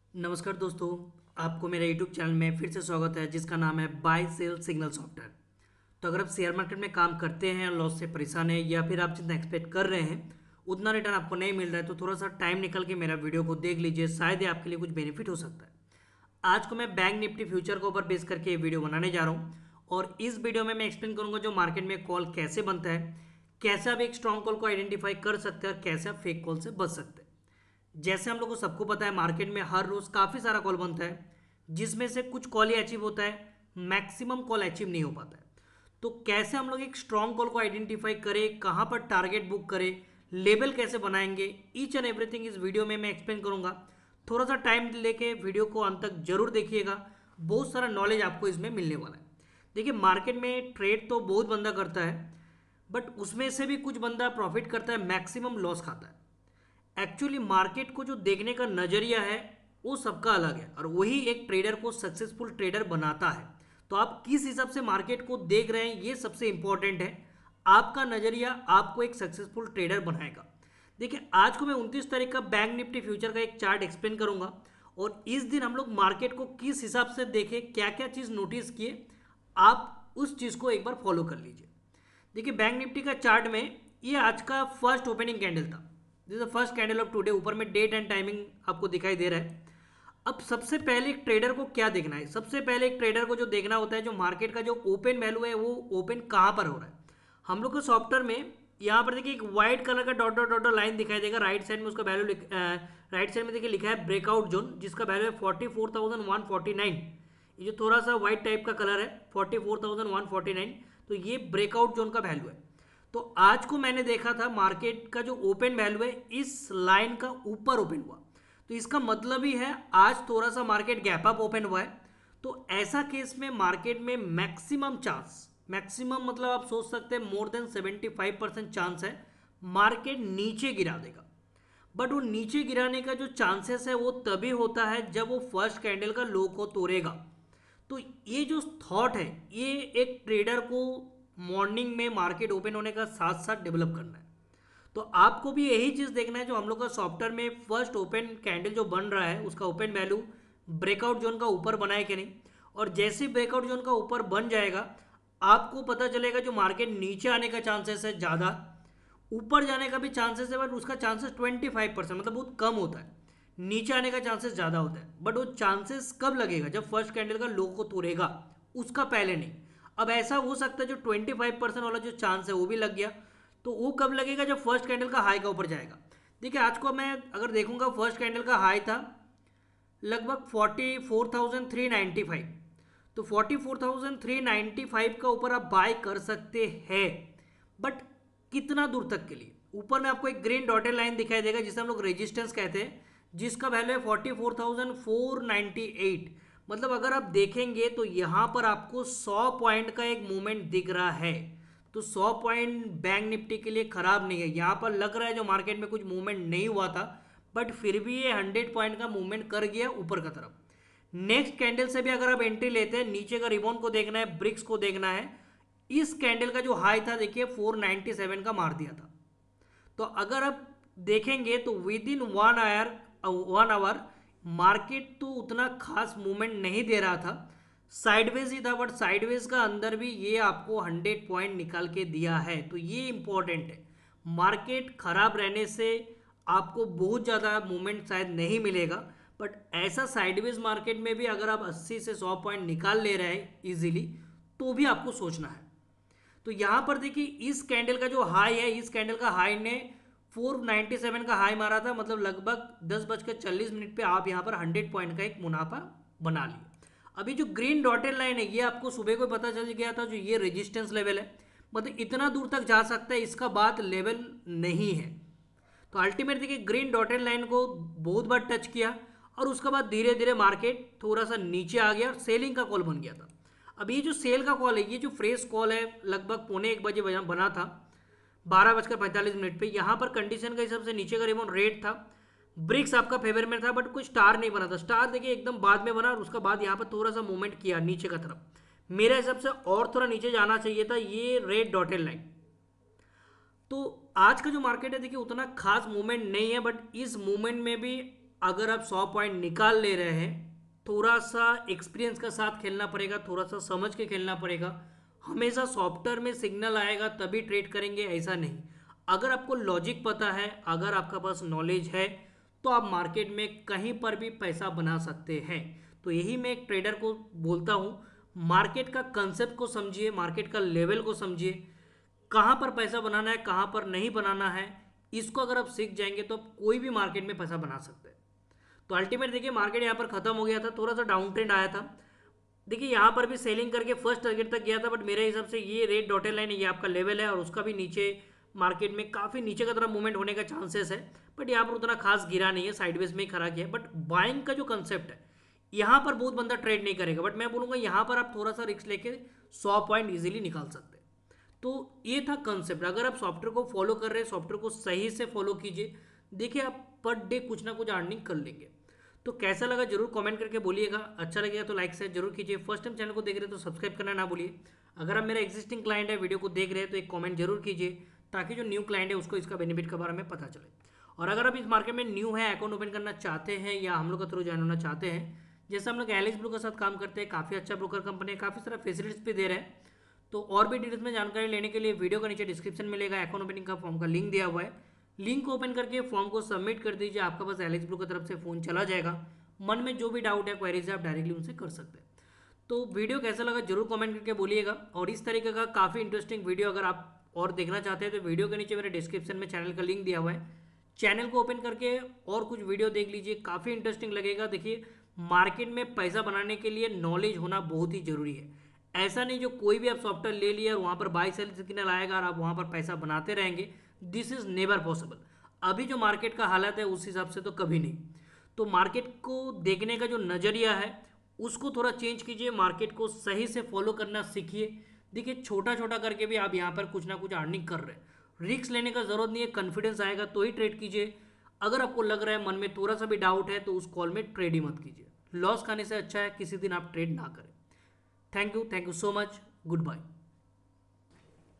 नमस्कार दोस्तों। आपको मेरे YouTube चैनल में फिर से स्वागत है जिसका नाम है बाय सेल सिग्नल सॉफ्टवेयर। तो अगर आप शेयर मार्केट में काम करते हैं, लॉस से परेशान है या फिर आप जितना एक्सपेक्ट कर रहे हैं उतना रिटर्न आपको नहीं मिल रहा है तो थोड़ा सा टाइम निकल के मेरा वीडियो को देख लीजिए, शायद ये आपके लिए कुछ बेनिफिट हो सकता है। आज को मैं बैंक निफ्टी फ्यूचर के ऊपर बेस करके ये वीडियो बनाने जा रहा हूँ और इस वीडियो में मैं एक्सप्लेन करूंगा जो मार्केट में कॉल कैसे बनता है, कैसे आप एक स्ट्रॉन्ग कॉल को आइडेंटिफाई कर सकते हैं और कैसे आप फेक कॉल से बच सकते हैं। जैसे हम लोग को सबको पता है मार्केट में हर रोज काफी सारा कॉल बनता है जिसमें से कुछ कॉल ही अचीव होता है, मैक्सिमम कॉल अचीव नहीं हो पाता है। तो कैसे हम लोग एक स्ट्रॉन्ग कॉल को आइडेंटिफाई करें, कहां पर टारगेट बुक करें, लेबल कैसे बनाएंगे, ईच एंड एवरीथिंग इस वीडियो में मैं एक्सप्लेन करूंगा। थोड़ा सा टाइम लेके वीडियो को अंत तक जरूर देखिएगा, बहुत सारा नॉलेज आपको इसमें मिलने वाला है। देखिए मार्केट में ट्रेड तो बहुत बंदा करता है बट उसमें से भी कुछ बंदा प्रॉफिट करता है, मैक्सिमम लॉस खाता है। एक्चुअली मार्केट को जो देखने का नजरिया है वो सबका अलग है और वही एक ट्रेडर को सक्सेसफुल ट्रेडर बनाता है। तो आप किस हिसाब से मार्केट को देख रहे हैं ये सबसे इंपॉर्टेंट है। आपका नजरिया आपको एक सक्सेसफुल ट्रेडर बनाएगा। देखिए आज को मैं 29 तारीख का बैंक निफ्टी फ्यूचर का एक चार्ट एक्सप्लेन करूंगा और इस दिन हम लोग मार्केट को किस हिसाब से देखें, क्या क्या चीज़ नोटिस किए, आप उस चीज़ को एक बार फॉलो कर लीजिए। देखिए बैंक निफ्टी का चार्ट में ये आज का फर्स्ट ओपनिंग कैंडल था। This the first candle of today. ऊपर में डेट एंड टाइमिंग आपको दिखाई दे रहा है। अब सबसे पहले एक ट्रेडर को क्या देखना है, सबसे पहले एक ट्रेडर को जो देखना होता है जो मार्केट का जो ओपन वैल्यू है वो ओपन कहाँ पर हो रहा है। हम लोग को सॉफ्टवेयर में यहाँ पर देखिए एक व्हाइट कलर का डॉट डॉट डॉट लाइन दिखाई देगा। राइट साइड में उसका वैल्यू राइट साइड में देखिए लिखा है ब्रेकआउट जोन जिसका वैल्यू है 44,149। ये जो थोड़ा सा व्हाइट टाइप का कलर है 44,149, तो ये ब्रेकआउट जोन का वैल्यू है। तो आज को मैंने देखा था मार्केट का जो ओपन वैल्यू है इस लाइन का ऊपर ओपन हुआ, तो इसका मतलब ही है आज थोड़ा सा मार्केट गैप अप ओपन हुआ है। तो ऐसा केस में मार्केट में मैक्सिमम चांस, मैक्सिमम मतलब आप सोच सकते हैं मोर देन 75% चांस है मार्केट नीचे गिरा देगा। बट वो नीचे गिराने का जो चांसेस है वो तभी होता है जब वो फर्स्ट कैंडल का लो को तोड़ेगा। तो ये जो थॉट है ये एक ट्रेडर को मॉर्निंग में मार्केट ओपन होने का साथ साथ डेवलप करना है। तो आपको भी यही चीज़ देखना है जो हम लोग का सॉफ्टवेयर में फर्स्ट ओपन कैंडल जो बन रहा है उसका ओपन वैल्यू ब्रेकआउट जोन का ऊपर बना है कि नहीं। और जैसे ब्रेकआउट जोन का ऊपर बन जाएगा आपको पता चलेगा जो मार्केट नीचे आने का चांसेस है ज़्यादा, ऊपर जाने का भी चांसेस है बट उसका चांसेस 25% मतलब बहुत कम होता है। नीचे आने का चांसेस ज़्यादा होता है बट वो चांसेस कब लगेगा जब फर्स्ट कैंडल का लो को तोड़ेगा, उसका पहले नहीं। अब ऐसा हो सकता है जो 25% वाला जो चांस है वो भी लग गया, तो वो कब लगेगा जब फर्स्ट कैंडल का हाई का ऊपर जाएगा। देखिए आज को मैं अगर देखूंगा फर्स्ट कैंडल का हाई था लगभग 44,395, तो 44,395 का ऊपर आप बाय कर सकते हैं। बट कितना दूर तक के लिए, ऊपर में आपको एक ग्रीन डॉटेड लाइन दिखाई देगा जिसे हम लोग रेजिस्टेंस कहते हैं जिसका वैल्यू है 44,498। मतलब अगर आप देखेंगे तो यहाँ पर आपको 100 पॉइंट का एक मूवमेंट दिख रहा है। तो 100 पॉइंट बैंक निफ्टी के लिए खराब नहीं है। यहाँ पर लग रहा है जो मार्केट में कुछ मूवमेंट नहीं हुआ था बट फिर भी ये 100 पॉइंट का मूवमेंट कर गया ऊपर का तरफ। नेक्स्ट कैंडल से भी अगर आप एंट्री लेते हैं, नीचे का रिबॉन्ड को देखना है, ब्रिक्स को देखना है। इस कैंडल का जो हाई था देखिए 497 का मार दिया था। तो अगर आप देखेंगे तो विद इन 1 आवर मार्केट तो उतना खास मूवमेंट नहीं दे रहा था, साइडवेज ही था। बट साइडवेज का अंदर भी ये आपको 100 पॉइंट निकाल के दिया है, तो ये इंपॉर्टेंट है। मार्केट खराब रहने से आपको बहुत ज़्यादा मूवमेंट शायद नहीं मिलेगा बट ऐसा साइडवेज मार्केट में भी अगर आप 80 से 100 पॉइंट निकाल ले रहे हैं इजीली तो भी आपको सोचना है। तो यहां पर देखिए इस कैंडल का जो हाई है, इस कैंडल का हाई ने 497 का हाई मारा था, मतलब लगभग 10:40 पे आप यहां पर 100 पॉइंट का एक मुनाफा बना लिए। अभी जो ग्रीन डॉटेड लाइन है ये आपको सुबह को पता चल गया था जो ये रेजिस्टेंस लेवल है, मतलब इतना दूर तक जा सकता है, इसका बाद लेवल नहीं है। तो अल्टीमेट देखिए ग्रीन डॉटेड लाइन को बहुत बार टच किया और उसके बाद धीरे धीरे मार्केट थोड़ा सा नीचे आ गया और सेलिंग का कॉल बन गया था। अब ये जो सेल का कॉल है, ये जो फ्रेश कॉल है लगभग 1:45 बना था 12:45 पे। यहाँ पर कंडीशन के हिसाब से नीचे का रिबॉन्ड रेड था, ब्रिक्स आपका फेवर में था बट कोई स्टार नहीं बना था। स्टार देखिए एकदम बाद में बना और उसका बाद यहाँ पर थोड़ा सा मूवमेंट किया नीचे का तरफ। मेरे हिसाब से और थोड़ा नीचे जाना चाहिए था ये रेड डॉटेड लाइन। तो आज का जो मार्केट है देखिए उतना खास मूवमेंट नहीं है बट इस मूवमेंट में भी अगर आप 100 पॉइंट निकाल ले रहे हैं, थोड़ा सा एक्सपीरियंस का साथ खेलना पड़ेगा, थोड़ा सा समझ के खेलना पड़ेगा। हमेशा सॉफ्टवेयर में सिग्नल आएगा तभी ट्रेड करेंगे ऐसा नहीं। अगर आपको लॉजिक पता है, अगर आपका पास नॉलेज है, तो आप मार्केट में कहीं पर भी पैसा बना सकते हैं। तो यही मैं एक ट्रेडर को बोलता हूँ, मार्केट का कंसेप्ट को समझिए, मार्केट का लेवल को समझिए, कहाँ पर पैसा बनाना है कहाँ पर नहीं बनाना है। इसको अगर आप सीख जाएंगे तो आप कोई भी मार्केट में पैसा बना सकते हैं। तो अल्टीमेट देखिए मार्केट यहाँ पर खत्म हो गया था, थोड़ा सा डाउन ट्रेंड आया था। देखिए यहाँ पर भी सेलिंग करके फर्स्ट टारगेट तक गया था, बट मेरे हिसाब से ये रेड डॉटेड लाइन ये आपका लेवल है और उसका भी नीचे मार्केट में काफ़ी नीचे का तरफ मूवमेंट होने का चांसेस है। बट यहाँ पर उतना खास गिरा नहीं है, साइडवेज में ही खड़ा किया है। बट बाइंग का जो कंसेप्ट है यहाँ पर बहुत बंदा ट्रेड नहीं करेगा, बट मैं बोलूँगा यहाँ पर आप थोड़ा सा रिस्क लेके 100 पॉइंट ईजिली निकाल सकते हैं। तो ये था कंसेप्ट। अगर आप सॉफ्टवेयर को फॉलो कर रहे हैं, सॉफ्टवेयर को सही से फॉलो कीजिए, देखिए आप पर डे कुछ ना कुछ अर्निंग कर लेंगे। तो कैसा लगा जरूर कमेंट करके बोलिएगा। अच्छा लगेगा तो लाइक शेयर जरूर कीजिए। फर्स्ट टाइम चैनल को देख रहे हैं तो सब्सक्राइब करना ना भूलिए। अगर आप मेरा एग्जिस्टिंग क्लाइंट है, वीडियो को देख रहे हैं, तो एक कमेंट जरूर कीजिए ताकि जो न्यू क्लाइंट है उसको इसका बेनिफिट के बारे में पता चले। और अगर आप इस मार्केट में न्यू है, अकाउंट ओपन करना चाहते हैं या हम लोग के थ्रू ज्वाइन होना चाहते हैं, जैसे हम लोग एलेक्स ब्रो के साथ काम करते हैं, काफ़ी अच्छा ब्रोकर कंपनी है, काफ़ी सारा फैसिलिटीज भी दे रहे हैं। तो और भी डिटेल्स में जानकारी लेने के लिए वीडियो का नीचे डिस्क्रिप्शन मिलेगा, अकाउंट ओपनिंग का फॉर्म का लिंक दिया हुआ है। लिंक को ओपन करके फॉर्म को सबमिट कर दीजिए, आपका पास एलेक्स ब्रो की तरफ से फ़ोन चला जाएगा। मन में जो भी डाउट है, क्वेरीज है, आप डायरेक्टली उनसे कर सकते हैं। तो वीडियो कैसा लगा जरूर कमेंट करके बोलिएगा। और इस तरीके का काफ़ी इंटरेस्टिंग वीडियो अगर आप और देखना चाहते हैं तो वीडियो के नीचे मेरे डिस्क्रिप्शन में चैनल का लिंक दिया हुआ है, चैनल को ओपन करके और कुछ वीडियो देख लीजिए, काफ़ी इंटरेस्टिंग लगेगा। देखिए मार्केट में पैसा बनाने के लिए नॉलेज होना बहुत ही ज़रूरी है। ऐसा नहीं जो कोई भी आप सॉफ्टवेयर ले लिया और वहाँ पर बाय सेल सिग्नल आएगा और आप वहाँ पर पैसा बनाते रहेंगे, दिस इज़ नेवर पॉसिबल। अभी जो मार्केट का हालत है उस हिसाब से तो कभी नहीं। तो मार्केट को देखने का जो नज़रिया है उसको थोड़ा चेंज कीजिए, मार्केट को सही से फॉलो करना सीखिए। देखिए छोटा छोटा करके भी आप यहाँ पर कुछ ना कुछ अर्निंग कर रहे हैं। रिस्क लेने का ज़रूरत नहीं है, कॉन्फिडेंस आएगा तो ही ट्रेड कीजिए। अगर आपको लग रहा है मन में थोड़ा सा भी डाउट है तो उस कॉल में ट्रेड ही मत कीजिए। लॉस खाने से अच्छा है किसी दिन आप ट्रेड ना करें। Thank you so much, good bye.